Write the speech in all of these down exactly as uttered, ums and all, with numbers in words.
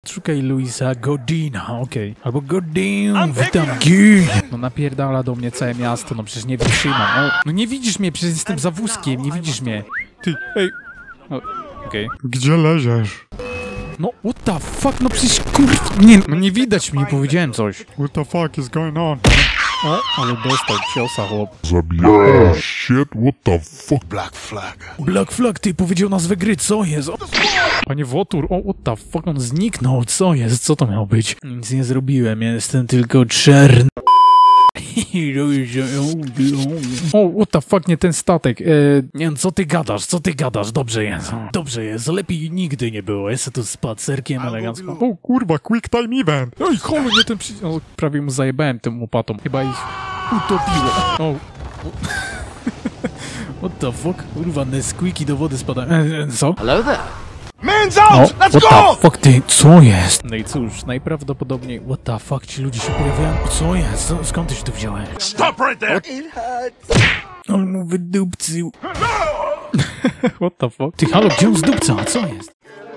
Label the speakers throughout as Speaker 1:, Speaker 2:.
Speaker 1: Odszukaj Luisa Godina, okej. Okay. Albo Godin, witam G. No napierdala do mnie całe miasto, no przecież nie wytrzymam. O, no nie widzisz mnie, przecież jestem za wózkiem, nie widzisz mnie. Ty, ej. Okej. Okay.
Speaker 2: Gdzie leziesz?
Speaker 1: No, what the fuck, no przecież kurw... Nie, no nie widać mnie, powiedziałem coś.
Speaker 2: What the fuck is going on?
Speaker 1: O, ale dostał ciosa, chłop.
Speaker 2: Zabijam. Shit, what the fuck?
Speaker 3: Black Flag.
Speaker 1: Black Flag, ty powiedział nazwę gry, co jest? O, panie Wotur, o, what the fuck, on zniknął, co jest? Co to miało być? Nic nie zrobiłem, jestem tylko czerny. O, what the fuck, nie ten statek. E, nie wiem, co ty gadasz, co ty gadasz? Dobrze jest. Dobrze jest, lepiej nigdy nie było. Jestem tu spacerkiem elegancko.
Speaker 2: O kurwa, quick time event.
Speaker 1: Oj, holo, nie ten przy... O, prawie mu zajebałem tym łopatą. Chyba ich utopiło. O. What the fuck? Kurwa, Nesquiki do wody spadają. E, co?
Speaker 3: Hello there. Man's
Speaker 1: O,
Speaker 3: out!
Speaker 1: what
Speaker 3: Let's go!
Speaker 1: the fuck, ty, co jest? No i cóż, najprawdopodobniej, what the fuck, ci ludzie się pojawiają. Co jest? Co, skąd ty się tu wziąłeś?
Speaker 3: Stop right there! It hurts.
Speaker 1: On mu wydupcył. What the fuck? Ty, halo, gdzie on zdupca? Co jest?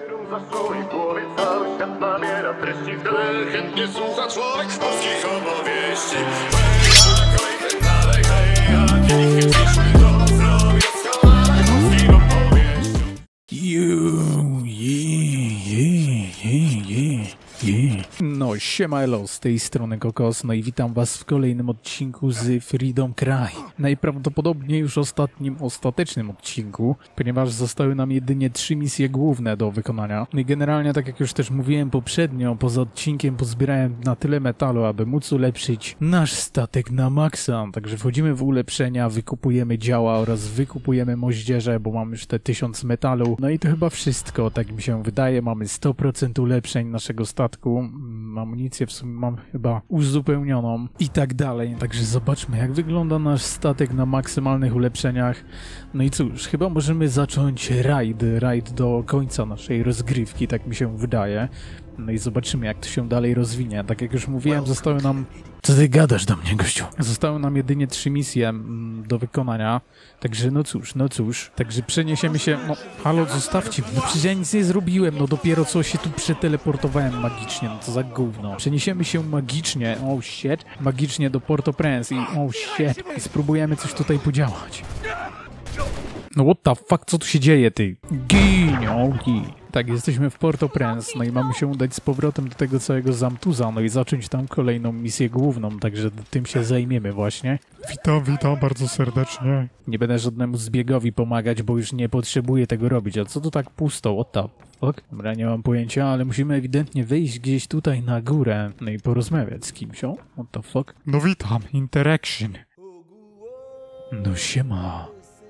Speaker 1: You, yeah, yeah, yeah, yeah, yeah. No, siema elo, z tej strony Kokos, no i witam was w kolejnym odcinku z Freedom Cry. Najprawdopodobniej już ostatnim, ostatecznym odcinku, ponieważ zostały nam jedynie trzy misje główne do wykonania. No i generalnie, tak jak już też mówiłem poprzednio, poza odcinkiem pozbierałem na tyle metalu, aby móc ulepszyć nasz statek na maksa. Także wchodzimy w ulepszenia, wykupujemy działa oraz wykupujemy moździerze, bo mamy już te tysiąc metalu. No i to chyba wszystko, tak mi się wydaje. Mamy sto procent ulepszeń naszego statku. Amunicję w sumie mam chyba uzupełnioną i tak dalej. Także zobaczmy, jak wygląda nasz statek na maksymalnych ulepszeniach. No i cóż, chyba możemy zacząć rajd, rajd do końca naszej rozgrywki, tak mi się wydaje. No i zobaczymy, jak to się dalej rozwinie. Tak jak już mówiłem, zostały nam... Co ty gadasz do mnie, gościu? Zostały nam jedynie trzy misje mm, do wykonania. Także no cóż, no cóż. Także przeniesiemy się... No, halo, zostawcie mnie. No przecież ja nic nie zrobiłem. No dopiero co się tu przeteleportowałem magicznie. No co za gówno. Przeniesiemy się magicznie. Oh shit. Magicznie do Port-au-Prince i oh shit. I spróbujemy coś tutaj podziałać. No what the fuck, co tu się dzieje, ty? Gin, ogi. Tak, jesteśmy w Port-au-Prince, no i mamy się udać z powrotem do tego całego Zamtuza, no i zacząć tam kolejną misję główną, także tym się zajmiemy właśnie.
Speaker 2: Witam, witam bardzo serdecznie.
Speaker 1: Nie będę żadnemu zbiegowi pomagać, bo już nie potrzebuję tego robić. A co tu tak pusto? What the fuck? Dobra, nie mam pojęcia, ale musimy ewidentnie wyjść gdzieś tutaj na górę, no i porozmawiać z kimś, o? What the fuck?
Speaker 2: No witam, interaction.
Speaker 1: No siema.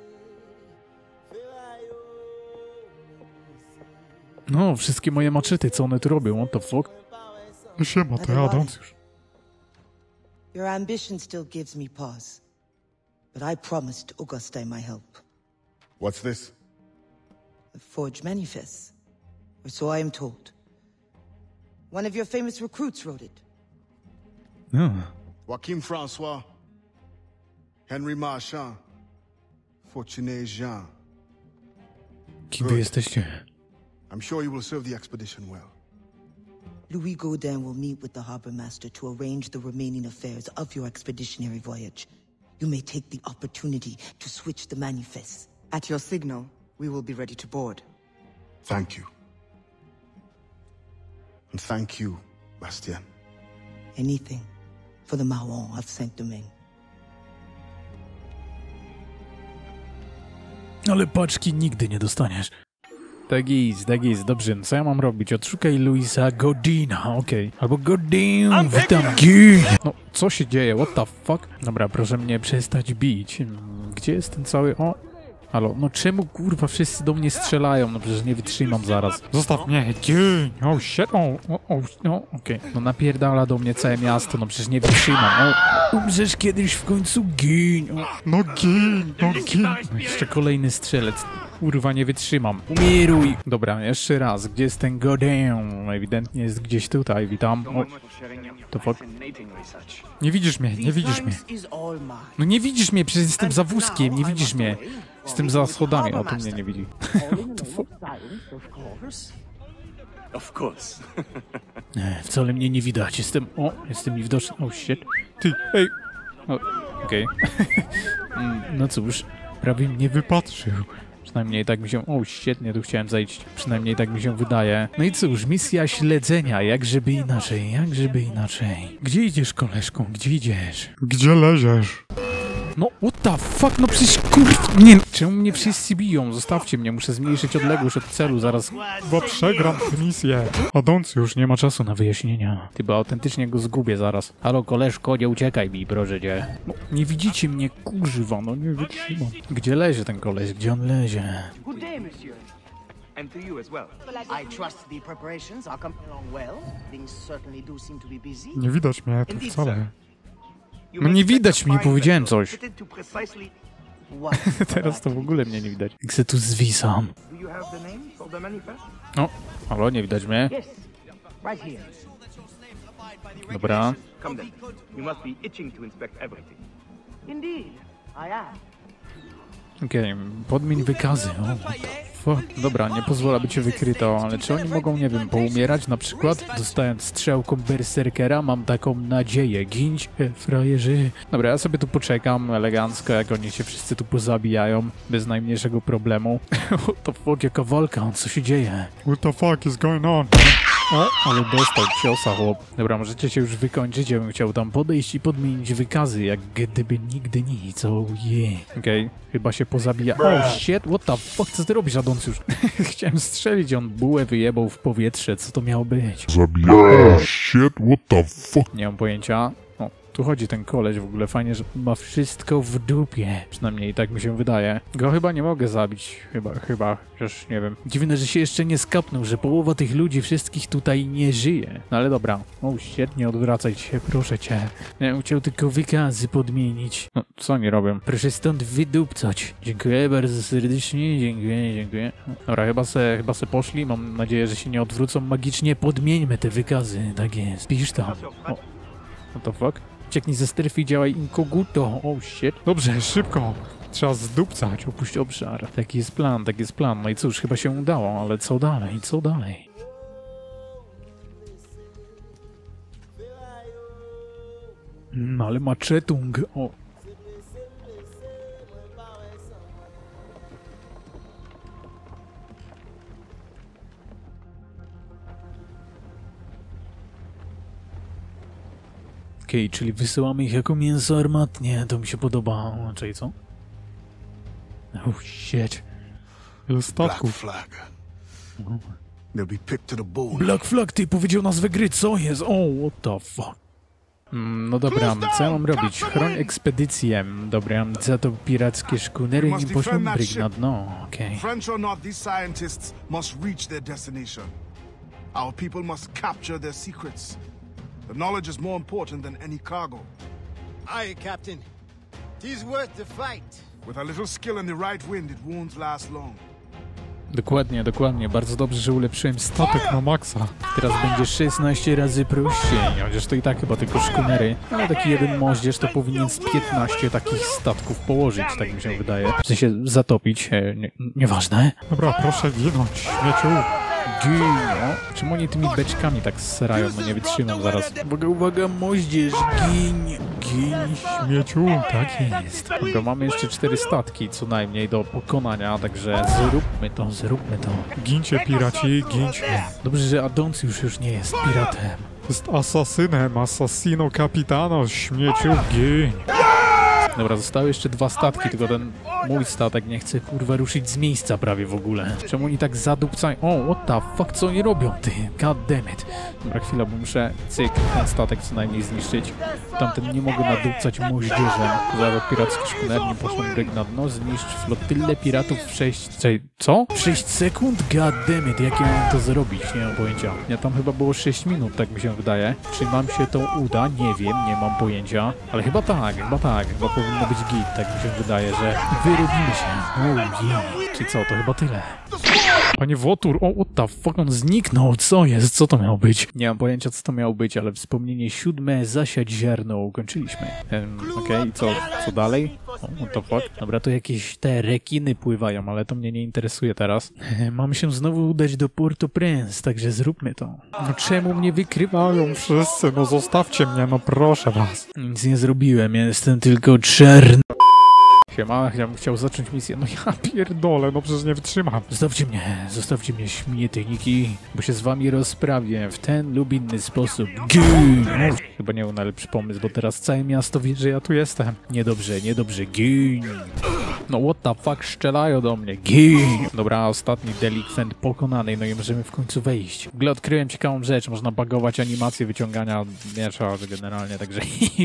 Speaker 1: No, wszystkie moje maczety, co one tu robią, what the fuck?
Speaker 2: No siema, to ja Adams już.
Speaker 4: Your ambition still gives me pause, but I promised Auguste my help.
Speaker 3: What's this?
Speaker 4: The Forge Manifest, or so I am told. One of your famous recruits wrote it.
Speaker 1: No.
Speaker 3: Joachim Francois, Henry Marchand, Fortuné Jean.
Speaker 1: Kim wy jesteście?
Speaker 3: I'm sure you will serve the expedition well.
Speaker 4: Louis Gaudin will meet with the harbor master to arrange the remaining affairs of your expeditionary voyage. You may take the opportunity to switch the manifests.
Speaker 5: At your signal, we will be ready to board.
Speaker 3: Thank you. And thank you, Bastien.
Speaker 4: Anything for the Mahon of Saint-Domingue.
Speaker 1: Ale paczki nigdy nie dostaniesz. Tak jest, tak jest, dobrze, no co ja mam robić? Odszukaj Luisa Godina, okej. Okay. Albo Godin, witam G. No, co się dzieje? What the fuck? Dobra, proszę mnie przestać bić. Gdzie jest ten cały... O, halo, no czemu kurwa wszyscy do mnie strzelają? No przecież nie wytrzymam zaraz.
Speaker 2: Zostaw mnie, gin. Oh shit, oh,
Speaker 1: O, o, no, okej. Okay. No napierdala do mnie całe miasto, no przecież nie wytrzymam. O, umrzesz kiedyś w końcu, gin. O,
Speaker 2: no gin, no gin.
Speaker 1: no jeszcze kolejny strzelec. Kurwa, nie wytrzymam. Umieruj! Dobra, jeszcze raz. Gdzie jest ten Godin? Ewidentnie jest gdzieś tutaj. Witam. O, to fuck. Nie widzisz mnie, nie widzisz mnie. No nie widzisz mnie, przecież jestem za wózkiem, nie widzisz mnie. Jestem za schodami, a tu mnie nie widzi. To fuck.
Speaker 6: Of course.
Speaker 1: Nie, wcale mnie nie widać. Jestem... O, jestem niewidoczny. O, shit. Ty, ej. O, okej. Okay. No cóż, prawie mnie wypatrzył. Przynajmniej tak mi się... O, świetnie, tu chciałem zejść. Przynajmniej tak mi się wydaje. No i cóż, misja śledzenia. Jak żeby inaczej, jak żeby inaczej. Gdzie idziesz, koleżką? Gdzie idziesz?
Speaker 2: Gdzie leziesz?
Speaker 1: No, what the fuck? No przecież kurw... Nie... Czemu mnie wszyscy biją? Zostawcie mnie, muszę zmniejszyć odległość od celu, zaraz...
Speaker 2: Bo przegram tę misję. Adoncjusz,
Speaker 1: Nie ma czasu na wyjaśnienia. Ty, bo autentycznie go zgubię zaraz. Halo, koleżko, nie uciekaj mi, proszę cię. No, nie widzicie mnie, kurwa, no nie wytrzymam. Gdzie lezie ten koleś? Gdzie on lezie?
Speaker 6: Good day, monsieur. And to you as well.
Speaker 7: I trust the preparations are coming along well. Things certainly do seem to be busy.
Speaker 2: nie widać mnie tu
Speaker 6: Indeed,
Speaker 2: wcale.
Speaker 6: sir. You
Speaker 1: No
Speaker 6: may
Speaker 1: nie
Speaker 6: expect
Speaker 1: widać
Speaker 6: a
Speaker 1: mnie,
Speaker 6: fine
Speaker 1: powiedziałem
Speaker 6: vessel
Speaker 1: coś.
Speaker 6: fitted to precisely-
Speaker 7: What?
Speaker 1: Teraz to w ogóle mnie nie widać. Jak se tu zwisam.
Speaker 6: Do you have the name of the manifest?
Speaker 1: No, halo, nie widać mnie.
Speaker 7: Yes, right here.
Speaker 1: Dobra.
Speaker 6: Come then. You must be itching to inspect everything.
Speaker 7: Indeed, I am.
Speaker 1: Okej, okay. Podmień wykazy. O, what the fuck? Dobra, nie pozwolę, by cię wykryto, ale czy oni mogą, nie wiem, poumierać na przykład? Dostając strzałką berserkera, mam taką nadzieję. Ginć, e, frajerzy. Dobra, ja sobie tu poczekam elegancko, jak oni się wszyscy tu pozabijają, bez najmniejszego problemu. What the fuck, jaka walka, co się dzieje?
Speaker 2: What the fuck is going on?
Speaker 1: O, ale dostał ciosa, chłop. Dobra, możecie się już wykończyć, ja bym chciał tam podejść i podmienić wykazy, jak gdyby nigdy nic, oh yeah. Okej, okay, chyba się pozabija. Oh shit, what the fuck, co ty robisz, Adoncjusz? Chciałem strzelić, on bułę wyjebał w powietrze, co to miało być?
Speaker 8: Zabija. Oh, shit, what the fuck?
Speaker 1: Nie mam pojęcia. O, tu chodzi ten koleś w ogóle, fajnie, że ma wszystko w dupie. Przynajmniej tak mi się wydaje. Go chyba nie mogę zabić, chyba, chyba, chociaż nie wiem. Dziwne, że się jeszcze nie skapnął, że połowa tych ludzi wszystkich tutaj nie żyje. No ale dobra. O, świetnie, odwracaj się, proszę cię. Ja bym chciał tylko wykazy podmienić. No, co oni robią? Proszę stąd wydupcać. Dziękuję bardzo serdecznie, dziękuję, dziękuję. Dobra, chyba se, chyba se poszli, mam nadzieję, że się nie odwrócą magicznie. Podmieńmy te wykazy, tak jest. Pisz tam. O, what the fuck? Ucieknij ze strefy i działaj inkoguto. Oh shit.
Speaker 2: Dobrze, szybko. Trzeba zdupcać.
Speaker 1: Opuść obszar. Taki jest plan, taki jest plan. No i cóż, chyba się udało, ale co dalej, co dalej? No ale maczetung. O. Okej, okay, czyli wysyłamy ich jako mięso armatnie. To mi się podoba. Czyli co? Oh shit.
Speaker 2: Ile
Speaker 3: Black
Speaker 2: statków.
Speaker 3: flag. They'll be picked to the bone.
Speaker 1: Black Flag, ty powiedział nazwę gry, co jest? O, oh, what the fuck? Mm, no dobra, co ja mam robić? Chroń ekspedycję. Dobra, za to pirackie szkunery nie poszły bryk na dno. Okej. Okay.
Speaker 3: French or not, these scientists must reach their destination. Our people must capture their secrets. The knowledge is more important than any cargo.
Speaker 9: Aye, Captain. Tis worth the fight.
Speaker 3: With a little skill and the right wind, it won't last long.
Speaker 1: Dokładnie, dokładnie. Bardzo dobrze, że ulepszyłem statek.
Speaker 2: Statek na maksa.
Speaker 1: Teraz będzie szesnaście razy prościej. Chociaż to i tak chyba tylko szkunery. Ale taki jeden moździerz to powinien z piętnaście takich statków położyć, tak mi się wydaje. W sensie zatopić. E, nie, nieważne.
Speaker 2: Dobra, proszę ginąć, śmieciu.
Speaker 1: Gin, o. Czemu oni tymi beczkami tak serają? No nie wytrzymam zaraz. Uwaga, uwaga, moździerz, gin, gin,
Speaker 2: Śmieciu.
Speaker 1: tak jest. Dobra, mamy jeszcze cztery statki co najmniej do pokonania, także zróbmy to, zróbmy to.
Speaker 2: Gincie, piraci, gincie.
Speaker 1: Dobrze, że Adoncjusz już nie jest piratem.
Speaker 2: Jest asasynem, assassino capitano, śmieciu, giń.
Speaker 1: Dobra, zostały jeszcze dwa statki, tylko ten mój statek nie chce kurwa ruszyć z miejsca prawie w ogóle. Czemu oni tak zadupcają? O, what the fuck, co oni robią, ty? God damn it. Dobra, chwila, bo muszę, cyk, ten statek co najmniej zniszczyć. Tamten nie mogę nadupcać moździerzem. Zaraz piracki szkuner, nie poszło bryk na dno, zniszcz flotylę piratów w sześć... Co? W sześć sekund? God damn it, jak ja mam to zrobić? Nie mam pojęcia. Ja tam chyba było sześć minut, tak mi się wydaje. Czy nam się to uda? Nie wiem, nie mam pojęcia. Ale chyba tak, chyba tak, chyba powinno być git, tak mi się wydaje, że wyrobimy się. Oh yeah. I co, to chyba tyle. Panie Wotur, o, what the fuck, on zniknął, co jest, co to miało być? Nie mam pojęcia, co to miało być, ale wspomnienie siódme, zasiać ziarno, ukończyliśmy. Um, Okej, okay, i co, co dalej? O, what the fuck? Dobra, to jakieś te rekiny pływają, ale to mnie nie interesuje teraz. Mam się znowu udać do Port-au-Prince, także zróbmy to. No czemu mnie wykrywają wszyscy? No zostawcie mnie, no proszę was. Nic nie zrobiłem, ja jestem tylko czarny. Siema, ja bym chciał zacząć misję. No ja pierdolę, no przecież nie wytrzymam. Zostawcie mnie, zostawcie mnie, śmietniki, bo się z wami rozprawię w ten lub inny sposób. Gin! No, chyba nie był najlepszy pomysł, bo teraz całe miasto wie, że ja tu jestem. Niedobrze, niedobrze, gin! No what the fuck, strzelają do mnie, gin! Dobra, ostatni delikwent pokonany, no i możemy w końcu wejść. W ogóle odkryłem ciekawą rzecz, można bagować animację wyciągania miecza generalnie, także...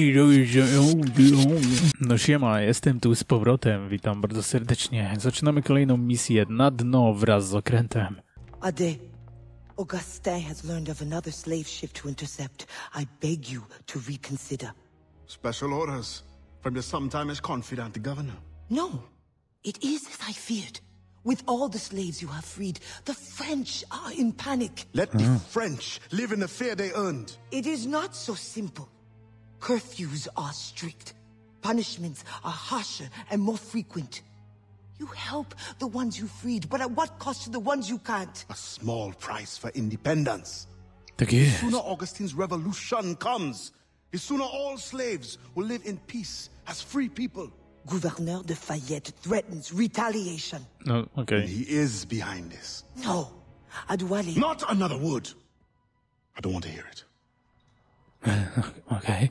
Speaker 1: No siema, jestem tu z powrotem, witam bardzo serdecznie. Zaczynamy kolejną misję na dno wraz z okrętem.
Speaker 4: Ade, Augustin has learned of another slave ship to intercept. I beg you to reconsider.
Speaker 3: Special orders from your sometime confidant, the governor.
Speaker 4: No, it is as I feared. With all the slaves you have freed, the French are in panic.
Speaker 3: Let the French live in the fear they earned.
Speaker 4: It is not so simple. Curfews are strict. Punishments are harsher and more frequent. You help the ones you freed, but at what cost to the ones you can't?
Speaker 3: A small price for independence.
Speaker 1: Tak
Speaker 3: The
Speaker 1: jest.
Speaker 3: sooner Augustine's revolution comes, the sooner all slaves will live in peace as free people.
Speaker 4: Gouverneur de Fayette threatens retaliation.
Speaker 1: No, okej.
Speaker 3: And he is behind this.
Speaker 4: No, Adwale.
Speaker 3: Not another word. I don't want to hear it.
Speaker 1: Okej.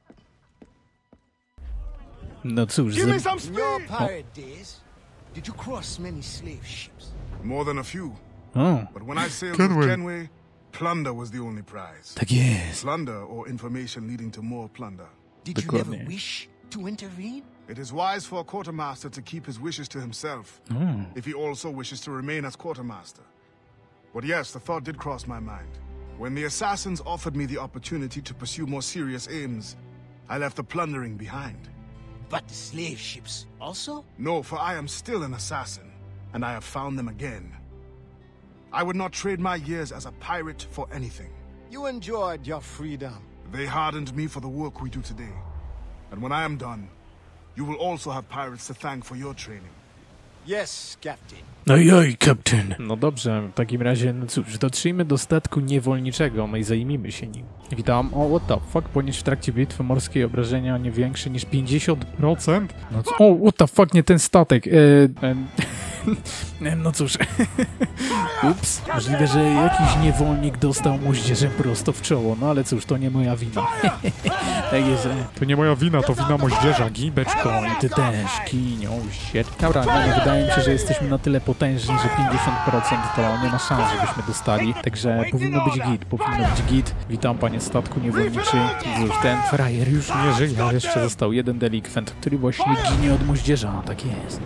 Speaker 1: No cóż,
Speaker 3: Give me
Speaker 1: z...
Speaker 3: some
Speaker 9: In your
Speaker 3: speed!
Speaker 9: pirate days, did you cross many slave ships?
Speaker 3: More than a few.
Speaker 1: O,
Speaker 3: But when I sailed
Speaker 2: Kenway.
Speaker 3: with Kenway, plunder was the only prize.
Speaker 1: tak jest.
Speaker 3: Plunder or information leading to more plunder.
Speaker 9: Did you
Speaker 1: Dokładnie.
Speaker 9: never wish to intervene?
Speaker 3: It is wise for a quartermaster to keep his wishes to himself, if he also wishes to remain as quartermaster. But yes, the thought did cross my mind. When the assassins offered me the opportunity to pursue more serious aims, I left the plundering behind.
Speaker 9: But the slave ships also?
Speaker 3: No, for I am still an assassin, and I have found them again. I would not trade my years as a pirate for anything.
Speaker 9: You enjoyed your freedom.
Speaker 3: They hardened me for the work we do today. And when I am done, you will also have pirates to thank for your training.
Speaker 9: Yes, Captain.
Speaker 1: Ojoj, kapten. No dobrze, w takim razie, no cóż, dotrzyjmy do statku niewolniczego, no i zajmijmy się nim. Witam. O, what the fuck, ponieść w trakcie bitwy morskiej obrażenia nie większe niż pięćdziesiąt procent? No co? O, what the fuck, nie ten statek. E, e, no cóż. Ups, możliwe, że jakiś niewolnik dostał moździerzem prosto w czoło, no ale cóż, to nie moja wina. Tak jest. e.
Speaker 2: To nie moja wina, to wina moździerza, gibeczko.
Speaker 1: I ty też, kinio, shit. Dobra, no, no, wydaje mi się, że jesteśmy na tyle potężni, że pięćdziesiąt procent to nie ma szans, żebyśmy dostali. Także powinno być git, powinno być git. Witam, panie statku niewolniczy. Cóż, ten frajer już nie żyje, a jeszcze został jeden delikwent, który właśnie ginie od moździerza. Tak jest.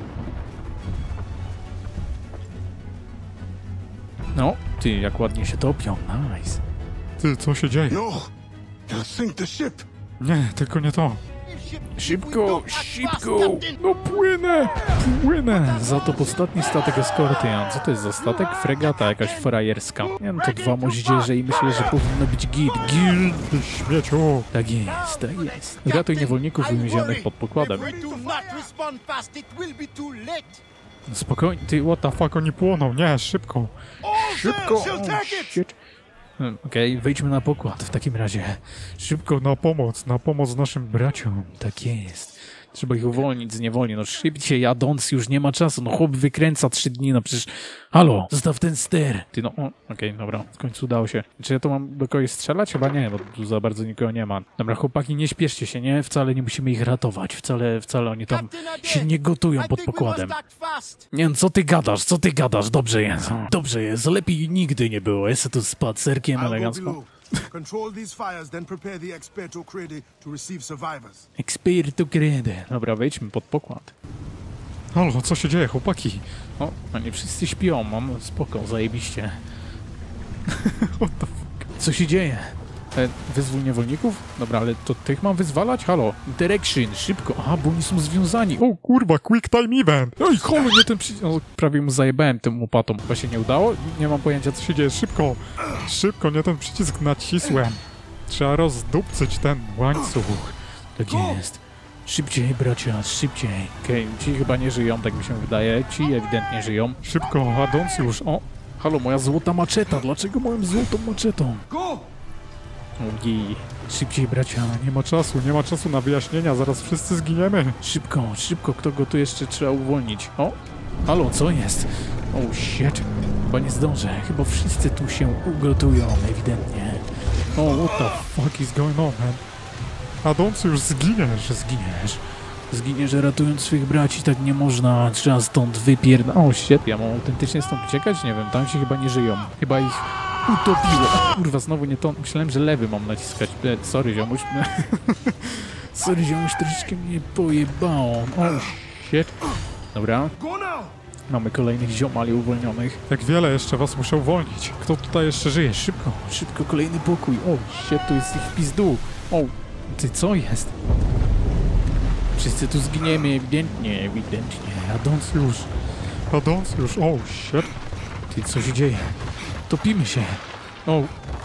Speaker 1: No, ty, jak ładnie się topią, nice.
Speaker 2: Ty, co się dzieje?
Speaker 3: No! They'll sink the ship!
Speaker 2: Nie, tylko nie to.
Speaker 1: Szybko, szybko! No płynę, płynę! Za to ostatni statek eskorty. A co to jest za statek? Fregata jakaś frajerska. Nie no, to dwa moździerze i myślę, że powinno być git. Git!
Speaker 2: Ty śmieciu.
Speaker 1: Tak jest, tak jest. Ratuj niewolników uwięzionych pod pokładem.
Speaker 9: If we do not respond fast, it will be too late.
Speaker 1: Spokojnie, ty, what the fuck?
Speaker 2: Fuck, oni płoną, nie, szybko.
Speaker 1: Szybko!
Speaker 3: She'll take it!
Speaker 1: Shit. Hmm, Okej, okay, wejdźmy na pokład w takim razie.
Speaker 2: Szybko, na pomoc, na pomoc naszym braciom.
Speaker 1: Tak jest. Trzeba ich uwolnić z niewoli. No szybciej jadąc już nie ma czasu. No chłop wykręca trzy dni, no przecież... Halo, zostaw ten ster. Ty no, okej, okay, dobra, w końcu udało się. Czy ja tu mam do kogoś strzelać? Chyba nie, bo tu za bardzo nikogo nie ma. Dobra, chłopaki, nie śpieszcie się, nie? Wcale nie musimy ich ratować. Wcale, wcale oni tam się nie gotują pod pokładem. Nie no, co ty gadasz, co ty gadasz? Dobrze jest. Dobrze jest, lepiej nigdy nie było. Jest tu spacerkiem
Speaker 3: I'll go
Speaker 1: elegancko.
Speaker 3: below. Control these fires, then prepare the Experto Crede to receive survivors.
Speaker 1: Experto crede. Dobra, wejdźmy pod pokład.
Speaker 2: Halo, co się dzieje, chłopaki?
Speaker 1: O, oni wszyscy śpią, mam spoko, zajebiście. What the fuck? Co się dzieje? E, wyzwól niewolników? Dobra, ale to tych mam wyzwalać? Halo? Direction, szybko. Aha, bo oni są związani. O kurwa, quick time event. Oj, holo, nie ten przycisk. O, prawie mu zajebałem tym łopatą. Chyba się nie udało? Nie mam pojęcia, co się dzieje. Szybko, szybko, nie ten przycisk nacisłem. Trzeba rozdupcyć ten łańcuch. Tak jest. Szybciej, bracia, szybciej. Okej, okay, ci chyba nie żyją, tak mi się wydaje. Ci ewidentnie żyją. Szybko, Adoncjusz. O, halo, moja złota maczeta. Dlaczego moją złotą maczetą? Ojej, szybciej, bracia. Nie ma czasu, nie ma czasu na wyjaśnienia. Zaraz wszyscy zginiemy. Szybko, szybko, kto go tu jeszcze trzeba uwolnić? O, halo, co jest? O, shit. Chyba nie zdążę. Chyba wszyscy tu się ugotują, ewidentnie. O, what the fuck is going on, man? Adoncjusz, zginiesz, zginiesz. Zginiesz ratując swych braci, tak nie można. Trzeba stąd wypierdać. O, shit, ja mam autentycznie stąd uciekać? Nie wiem, tam się chyba nie żyją. Chyba ich utopiło. O, kurwa, znowu nie to. Myślałem, że lewy mam naciskać. E, sorry, ziomuś. Sorry, ziomuś, troszeczkę mnie pojebało. O, shit. Dobra. Mamy kolejnych ziomali uwolnionych. Jak wiele jeszcze was muszę uwolnić. Kto tutaj jeszcze żyje? Szybko, szybko, kolejny pokój. O, shit, tu jest ich pizdu. O, ty co jest? Wszyscy tu zginiemy, ewidentnie, ewidentnie. Adoncjusz. Adoncjusz, o, shit. Ty, co się dzieje? Topimy się. O.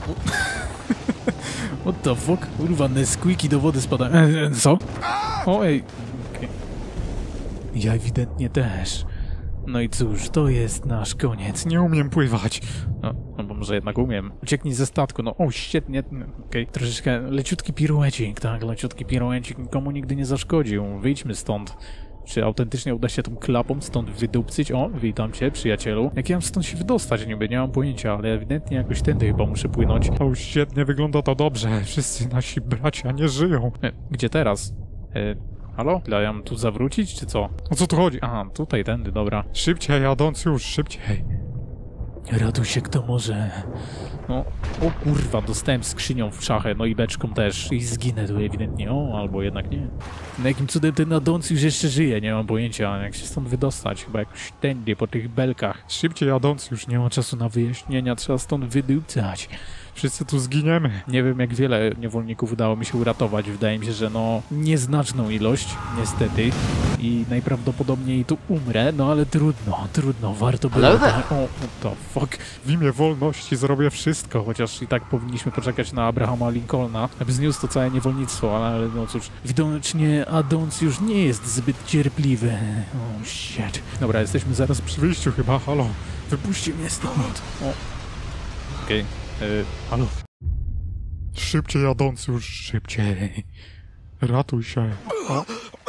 Speaker 1: What the fuck? Kurwa, Nesquiki do wody spadają. E, e, co? O, ej. Okay. Ja ewidentnie też. No i cóż, to jest nasz koniec. Nie umiem pływać. No, no bo może jednak umiem. Ucieknij ze statku, no o, świetnie. Okej, okay. Troszeczkę leciutki piruecik, tak, leciutki piruecik nikomu nigdy nie zaszkodził. Wyjdźmy stąd. Czy autentycznie uda się tą klapą stąd wydupcyć? O, witam cię, przyjacielu. Jak ja mam stąd się wydostać niby? Nie mam pojęcia, ale ewidentnie jakoś tędy chyba muszę płynąć. O, świetnie, wygląda to dobrze. Wszyscy nasi bracia nie żyją. E, gdzie teraz? E, halo? Ja mam tu zawrócić, czy co? O co tu chodzi? Aha, tutaj, tędy, dobra. Szybciej, Adoncjusz, szybciej. Ratuj się kto może. No, o kurwa, dostałem skrzynią w szachę, no i beczką też. I zginę tu ewidentnie. O, albo jednak nie. No jakim cudem ten Adoncjusz jeszcze żyje? Nie mam pojęcia, jak się stąd wydostać. Chyba jakoś tędy, po tych belkach. Szybciej, Adoncjusz, nie ma czasu na wyjaśnienia, trzeba stąd wydupcać. Wszyscy tu zginiemy. Nie wiem, jak wiele niewolników udało mi się uratować. Wydaje mi się, że no nieznaczną ilość, niestety. I najprawdopodobniej tu umrę, no ale trudno, trudno, warto było. O, what the fuck. W imię wolności zrobię wszystko, chociaż i tak powinniśmy poczekać na Abrahama Lincolna, aby zniósł to całe niewolnictwo, ale no cóż, widocznie Adoncjusz nie jest zbyt cierpliwy. O, oh, shit. Dobra, jesteśmy zaraz przy wyjściu chyba, halo. Wypuśćcie mnie stąd. O. Okej. Okay. Yy, halo? Szybciej, Adoncjusz, szybciej. Ratuj się. O.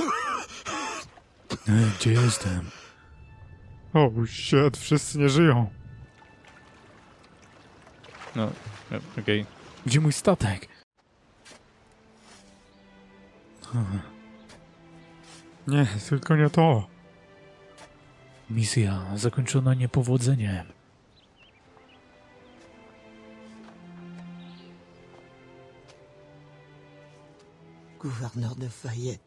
Speaker 1: E, gdzie jestem? O, oh, shit, wszyscy nie żyją. No, okej. Okay. Gdzie mój statek? Hmm. Nie, tylko nie to. Misja zakończona niepowodzeniem.
Speaker 4: Gouverneur de Fayette.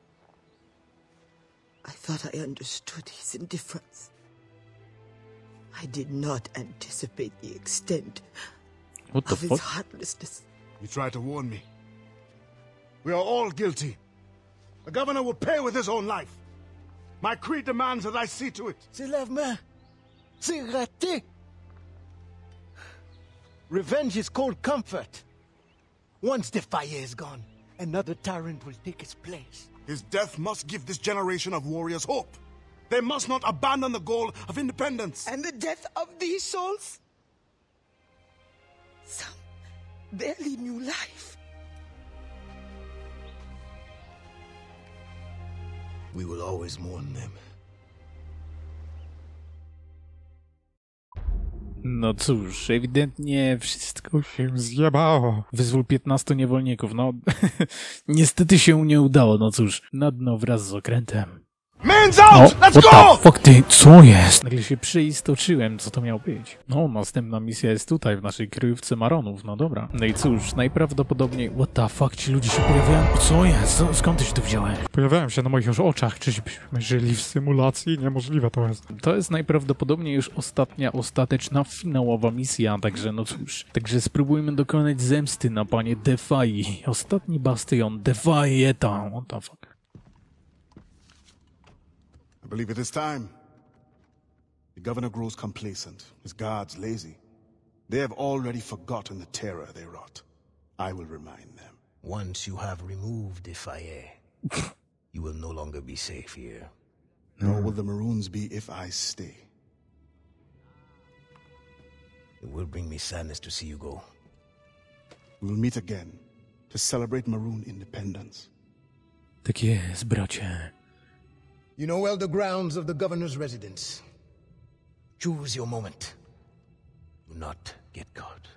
Speaker 4: I thought I understood his indifference. I did not anticipate the extent
Speaker 1: what the
Speaker 4: of
Speaker 1: fuck?
Speaker 4: his heartlessness.
Speaker 3: You tried to warn me. We are all guilty. The governor will pay with his own life. My creed demands that I see to it.
Speaker 9: C'est la main. C'est raté. Revenge is cold comfort. Once the fire is gone, another tyrant will take his place.
Speaker 3: His death must give this generation of warriors hope. They must not abandon the goal of independence.
Speaker 4: And the death of these souls? Some barely knew life.
Speaker 3: We will always mourn them.
Speaker 1: No cóż, ewidentnie wszystko się zjebało. Wyzwól piętnastu niewolników, no niestety się nie udało, no cóż, na dno wraz z okrętem.
Speaker 3: Men! Minions
Speaker 1: O,
Speaker 3: out!
Speaker 1: what
Speaker 3: Let's go!
Speaker 1: the fuck, ty, co jest? Nagle się przeistoczyłem, co to miało być? No, następna misja jest tutaj, w naszej kryjówce Maronów, no dobra. No i cóż, najprawdopodobniej, what the fuck, ci ludzie się pojawiają, co jest? Co, skąd ty się tu wziąłeś?
Speaker 2: Pojawiałem się na moich już oczach, czyżbyśmy żyli w symulacji? Niemożliwe to jest.
Speaker 1: To jest najprawdopodobniej już ostatnia, ostateczna, finałowa misja, także no cóż. Także spróbujmy dokonać zemsty na panie Defai. Ostatni bastion, Defaieta, what the fuck.
Speaker 3: I believe it is time. The governor grows complacent. His guards lazy. They have already forgotten the terror they wrought. I will remind them.
Speaker 9: Once you have removed Defaye, you will no longer be safe here.
Speaker 3: Nor will the Maroons be if I stay.
Speaker 9: It will bring me sadness to see you go.
Speaker 3: We will meet again to celebrate Maroon independence.
Speaker 1: Tak jest, bracie.
Speaker 9: You know well the grounds of the governor's residence. Choose your moment. Do not get caught.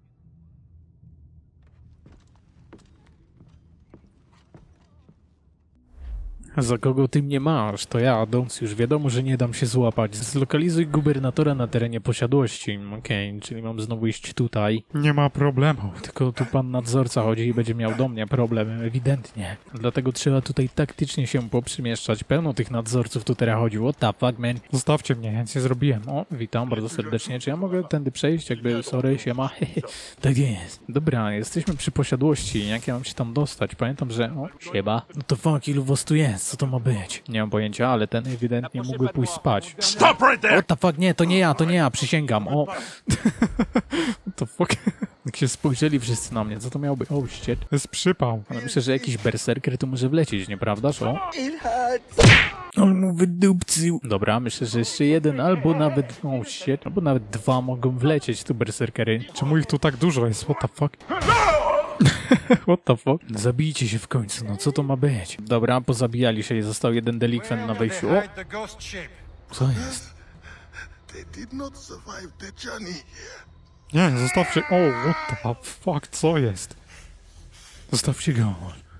Speaker 1: Za kogo ty mnie masz? To ja, Dons, już wiadomo, że nie dam się złapać. Zlokalizuj gubernatora na terenie posiadłości. Okej, okay, czyli mam znowu iść tutaj.
Speaker 2: Nie ma problemu.
Speaker 1: Tylko tu pan nadzorca chodzi i będzie miał do mnie problem, ewidentnie. Dlatego trzeba tutaj taktycznie się poprzemieszczać. Pełno tych nadzorców tu teraz chodzi. What the fuck, man?
Speaker 2: Zostawcie mnie, ja nic nie zrobiłem.
Speaker 1: O, witam bardzo serdecznie. Czy ja mogę tędy przejść? Jakby, sorry, siema. Tak jest. Dobra, jesteśmy przy posiadłości. Jak ja mam się tam dostać? Pamiętam, że... O, siema. No to fuck, ilu was tu jest? Co to ma być? Nie mam pojęcia, ale ten ewidentnie mógłby pójść spać.
Speaker 3: Stop right there!
Speaker 1: What the fuck, nie, to nie ja, to nie ja, przysięgam. O. What the fuck? Jak się spojrzeli wszyscy na mnie, co to miało być? Oh shit.
Speaker 2: To jest przypał.
Speaker 1: Ale myślę, że jakiś berserker tu może wlecieć, nieprawdaż? O. On mu wydupcył. Dobra, myślę, że jeszcze jeden, albo nawet... Oh shit. Albo nawet dwa mogą wlecieć tu berserkery.
Speaker 2: Czemu ich tu tak dużo jest? What the fuck?
Speaker 1: What the fuck? Zabijcie się w końcu, no co to ma być? Dobra, pozabijali się i został jeden delikwent na wejściu. O! Co jest?
Speaker 2: Nie, zostawcie... O, what the fuck, co jest?
Speaker 1: Zostawcie go.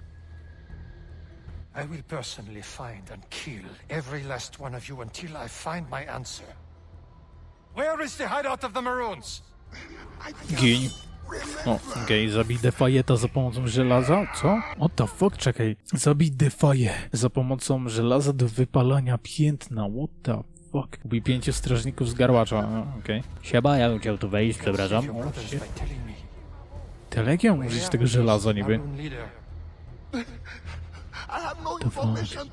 Speaker 10: I will personally find and kill every last one of you until I find my answer. Where is the hideout of the Maroons?
Speaker 1: Gin. O, okej, okay, zabij Defaieta za pomocą żelaza? Co? What the fuck? Czekaj. Zabij Defaye za pomocą żelaza do wypalania piętna. What the fuck? Ubij pięciu strażników z garłacza. Okej. Okay. Siema, ja bym chciał tu wejść, przepraszam. O, jak ja użyć tego żelaza niby? To fuck.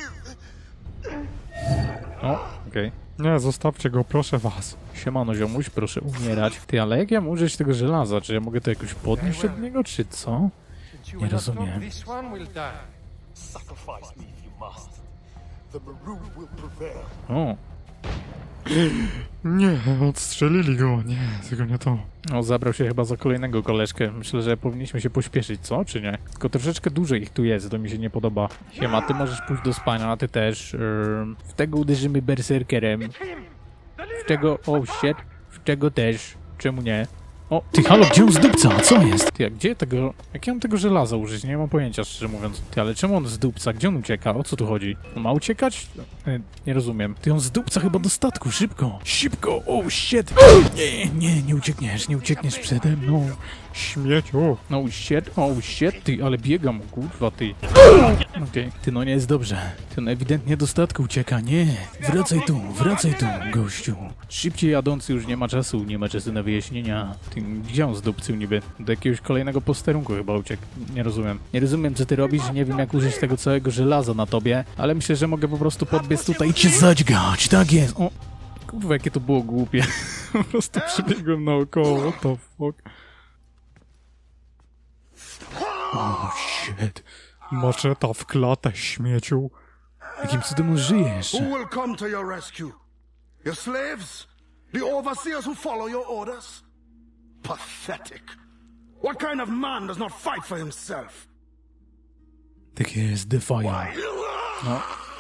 Speaker 1: O, okej. Okay.
Speaker 2: Nie, zostawcie go, proszę was.
Speaker 1: Siemano ziomuś, proszę umierać. Ty, ale jak ja mam użyć tego żelaza? Czy ja mogę to jakoś podnieść od niego, czy co? Nie rozumiem. O.
Speaker 2: Nie, odstrzelili go, nie, tylko nie to.
Speaker 1: No, zabrał się chyba za kolejnego koleżkę. Myślę, że powinniśmy się pośpieszyć, co? Czy nie? Tylko troszeczkę dłużej ich tu jest, to mi się nie podoba. Siema, ty możesz pójść do spania, a ty też. Yy, w tego uderzymy berserkerem. W tego... Oh shit. W tego też. Czemu nie? O, ty halo, gdzie on zdupca? Co jest? Ty, a gdzie tego... Jak ja mam tego żelaza użyć? Nie mam pojęcia, szczerze mówiąc. Ty, ale czemu on zdupca? Gdzie on ucieka? O co tu chodzi? On ma uciekać? E, nie rozumiem. Ty, on zdupca chyba do statku. Szybko. Szybko. Oh shit. Nie, nie, nie uciekniesz. Nie uciekniesz przede mną.
Speaker 2: Śmieciu.
Speaker 1: Oh shit, oh shit, ty, ale biegam, kurwa, ty. Okej, okay. Ty, no nie jest dobrze. Ty, no ewidentnie do statku ucieka, nie. Wracaj tu, wracaj tu, gościu. Szybciej jadący już nie ma czasu, nie ma czasu na wyjaśnienia. Ty, gdzie on zdupcył niby? Do jakiegoś kolejnego posterunku chyba uciekł. Nie rozumiem. Nie rozumiem, co ty robisz, nie wiem, jak użyć tego całego żelaza na tobie, ale myślę, że mogę po prostu podbiec tutaj i cię zadźgać, tak jest. O, kurwa, jakie to było głupie. Po prostu przebiegłem naokoło, what the fuck. Oh shit.
Speaker 2: Maczeta w klatę, śmieciu.
Speaker 1: Jakim cudem on żyjesz?
Speaker 3: Who will come to your rescue? Your slaves? The overseers who follow your orders? Pathetic. What kind of man does not fight for himself?
Speaker 1: Tak jest, Defaiah. No.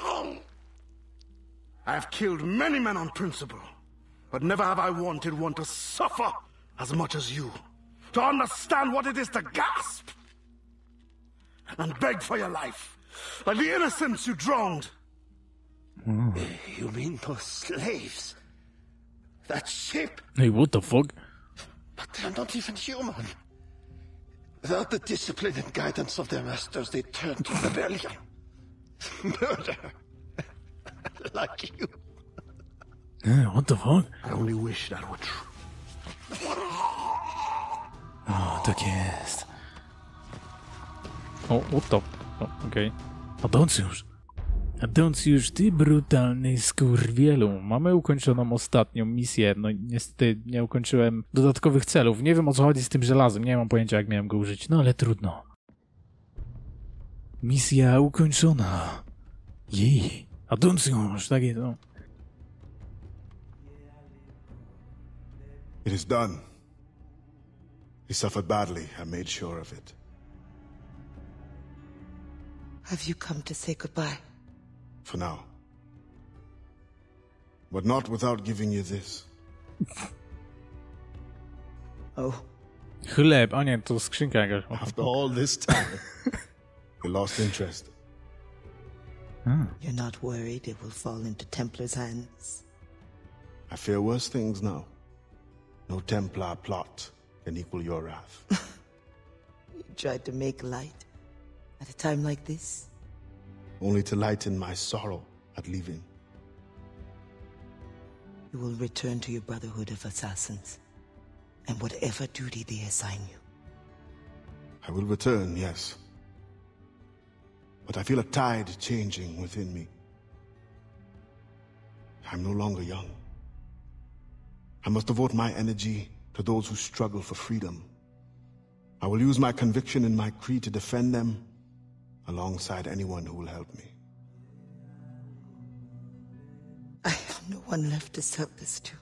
Speaker 3: I have killed many men on principle, but never have I wanted one to suffer as much as you. To understand what it is to gasp and beg for your life, like the innocents you drowned.
Speaker 1: Mm.
Speaker 10: You mean those slaves? That ship?
Speaker 1: Hey, what the fuck?
Speaker 10: But they're not even human. Without the discipline and guidance of their masters, they turn to rebellion. Murder. Like you.
Speaker 1: Hey, what the fuck?
Speaker 9: I only wish that were true.
Speaker 1: O, tak jest. O, what the... O, okej. Okay. Adoncjusz. Adoncjusz, ty brutalny skurwielu. Mamy ukończoną ostatnią misję. No niestety nie ukończyłem dodatkowych celów. Nie wiem, o co chodzi z tym żelazem. Nie mam pojęcia, jak miałem go użyć. No ale trudno. Misja ukończona. Jej. Adoncjusz, tak jest. No.
Speaker 3: It is done. He suffered badly. I made sure of it.
Speaker 4: Have you come to say goodbye?
Speaker 3: For now. But not without giving you this.
Speaker 4: Oh.
Speaker 1: Chleb, a nie, to skrzynka jakaś.
Speaker 3: After all this time, you lost interest.
Speaker 1: Hmm.
Speaker 4: You're not worried it will fall into Templar's hands?
Speaker 3: I fear worse things now. No Templar plot can equal your wrath.
Speaker 4: You tried to make light at a time like this?
Speaker 3: Only to lighten my sorrow at leaving.
Speaker 4: You will return to your Brotherhood of Assassins, and whatever duty they assign you.
Speaker 3: I will return, yes. But I feel a tide changing within me. I'm no longer young. I must devote my energy to those who struggle for freedom. I will use my conviction and my creed to defend them alongside anyone who will help me.
Speaker 4: I have no one left to serve this to.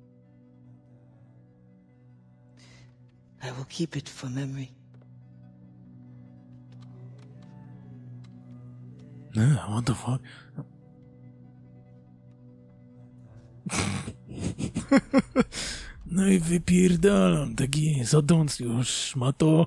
Speaker 4: I will keep it for memory.
Speaker 1: No, what the fuck? No i wypierdalam, tak jest, Adoncjusz, ma to.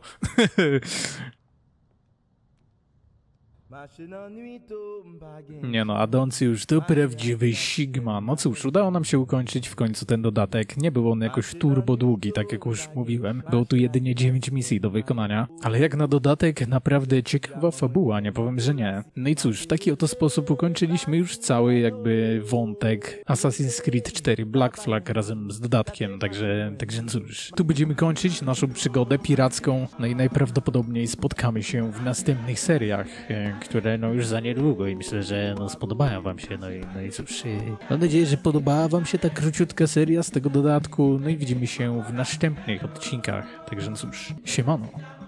Speaker 1: Nie no, Adoncjusz to prawdziwy Sigma. No cóż, udało nam się ukończyć w końcu ten dodatek. Nie był on jakoś turbo długi, tak jak już mówiłem. Było tu jedynie dziewięć misji do wykonania. Ale jak na dodatek, naprawdę ciekawa fabuła, nie powiem, że nie. No i cóż, w taki oto sposób ukończyliśmy już cały jakby wątek Assassin's Creed cztery Black Flag razem z dodatkiem. Także, także cóż, tu będziemy kończyć naszą przygodę piracką. No i najprawdopodobniej spotkamy się w następnych seriach, które no już za niedługo i myślę, że no spodobają wam się, no i, no i cóż, mam nadzieję, że podobała wam się ta króciutka seria z tego dodatku, no i widzimy się w następnych odcinkach, także no cóż, siemano.